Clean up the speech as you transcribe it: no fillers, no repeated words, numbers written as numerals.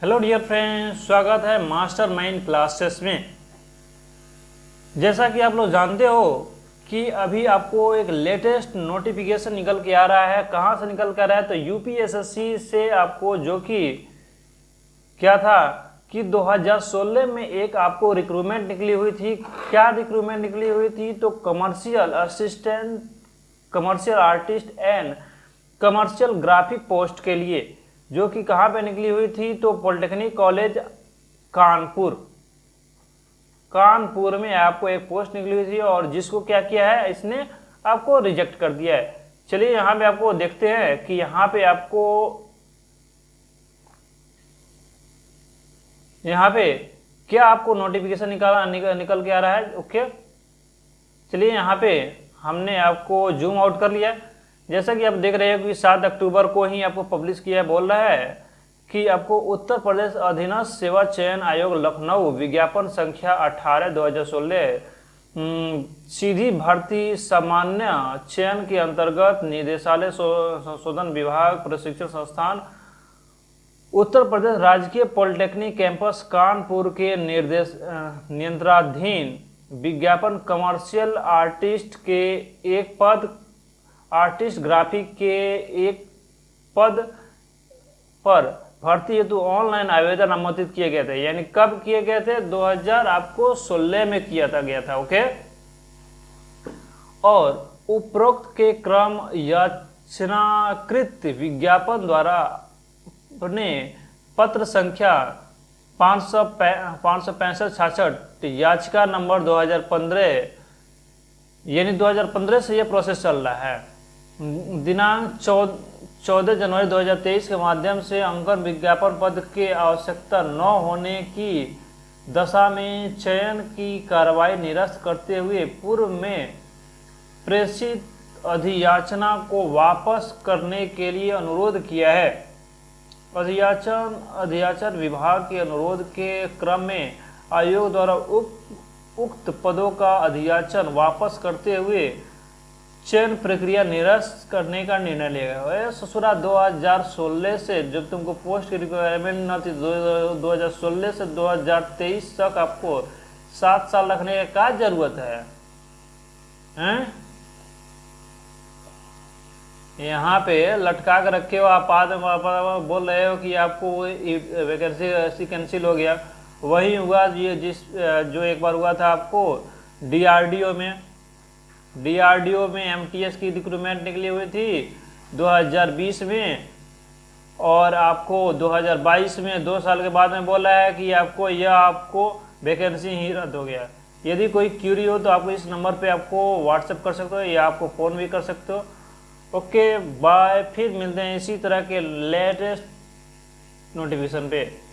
Hello dear friends, स्वागत है master mind classes में। जैसा कि आप लोग जानते हो कि अभी आपको एक लेटेस्ट नोटिफिकेशन निकल के आ रहा है। कहाँ से निकल कर आ रहा है? तो यूपीएसएससी से आपको, जो कि क्या था कि 2016 में एक आपको रिक्रूटमेंट निकली हुई थी। क्या रिक्रूटमेंट निकली हुई थी? तो commercial assistant, commercial artist and commercial graphic post के लिए, जो कि कहाँ पे निकली हुई थी? तो पॉलिटेक्निक कॉलेज कानपुर में आपको एक पोस्ट निकली हुई थी, और जिसको क्या किया है, इसने आपको रिजेक्ट कर दिया है। चलिए यहाँ पे आपको देखते हैं कि यहाँ पे क्या आपको नोटिफिकेशन निकल के आ रहा है। ओके, चलिए यहाँ पे हमने आपको जूम आउट कर लिया। जैसा कि आप देख रहे हो कि 7 अक्टूबर को ही आपको पब्लिश किया, बोल रहा है कि आपको उत्तर प्रदेश अधीनस्थ सेवा चयन आयोग लखनऊ विज्ञापन संख्या 18/2016 सीधी भर्ती सामान्य चयन के अंतर्गत निदेशालय संशोधन विभाग प्रशिक्षण संस्थान उत्तर प्रदेश राजकीय पॉलिटेक्निक कैंपस कानपुर के नियंत्रणाधीन विज्ञापन कमर्शियल आर्टिस्ट के एक पद, आर्टिस्ट ग्राफिक के एक पद पर भर्ती हेतु ऑनलाइन आवेदन आमंत्रित किए गए थे। यानी कब किए गए थे? 2016 में किया गया था। ओके, और उपरोक्त के क्रम याचनाकृत विज्ञापन द्वारा ने पत्र संख्या 565-66 याचिका नंबर 2015, यानी 2015 से यह प्रोसेस चल रहा है। दिनांक 14 जनवरी 2023 के माध्यम से अंकन विज्ञापन पद के आवश्यकता न होने की दशा में चयन की कार्रवाई निरस्त करते हुए पूर्व में प्रेषित अधियाचना को वापस करने के लिए अनुरोध किया है। अधियाचन विभाग के अनुरोध के क्रम में आयोग द्वारा उक्त पदों का अधियाचन वापस करते हुए चयन प्रक्रिया निरस्त करने का निर्णय लिया गया है। ससुरा 2016 से जब तुमको पोस्ट की रिक्वायरमेंट न थी, 2016 से 2023 तक आपको 7 साल रखने का क्या जरूरत है? यहाँ पे लटका कर रखे हो आप, बाद में बोल रहे हो कि आपको वैकेंसी कैंसिल हो गया। वही हुआ जो एक बार हुआ था आपको डीआरडीओ में एमटीएस की रिक्रूटमेंट निकली हुई थी 2020 में, और आपको 2022 में 2 साल के बाद में बोला है कि आपको वैकेंसी ही रद्द हो गया। यदि कोई क्यूरी हो तो आपको इस नंबर पे आपको व्हाट्सएप कर सकते हो या आपको फ़ोन भी कर सकते हो। ओके बाय, फिर मिलते हैं इसी तरह के लेटेस्ट नोटिफिकेशन पे।